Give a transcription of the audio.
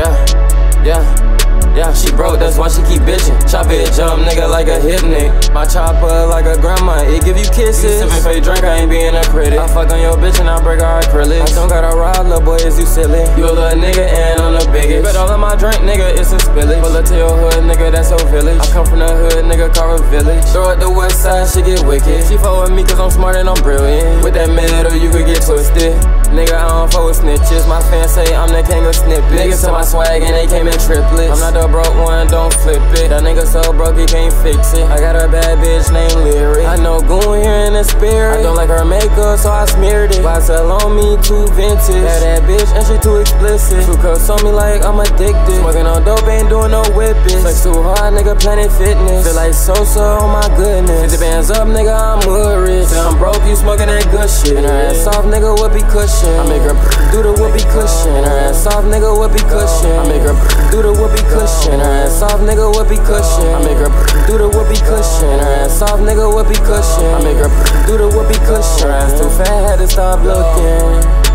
Yeah, she broke, that's why she keep bitching. Chop it, jump, nigga, like a hip nick. My chopper like a grandma, it give you kisses. You sippin' fake drink, I ain't being a critic. I fuck on your bitch and I break her acrylics. I don't gotta rob, little boy, is you silly? You a little nigga and I'm the biggest. Bet all of my drink, nigga, it's a spillage. Pull up to your hood, nigga, that's your village. I come from the hood, nigga, call it village. Throw it the west side, she get wicked. She fuck with me cause I'm smart and I'm brilliant. With that metal, you could get twisted. Nigga, I don't fuck with snitches. My fans say I'm the king of snippets. Niggas sell my swag and they came in triplets. I'm not the broke one, don't flip it. That nigga so broke he can't fix it. I got a bad bitch named Lyric. I know Goon here in the spirit. I don't like her makeup, so I smeared it. YSL on me, too vintage. That bitch and she too explicit. Two cups on me like I'm addicted. Smoking on dope, ain't doing no whipping. Flex too hard, nigga, Planet Fitness. Feel like Sosa, oh my goodness. 50 bands up, nigga, I'm hood rich. Say I'm broke, you smoking that good shit. And her ass off, nigga, Whoopee cushion. I make her do the Whoopee cushion. And her ass off, nigga, Whoopee cushion. I make her do the Whoopee cushion. And her ass off, nigga, Whoopee cushion. I make her do the Whoopee cushion. And her ass off, nigga, Whoopee cushion. I make her do the Whoopee cushion. Her ass too fat, had to stop looking.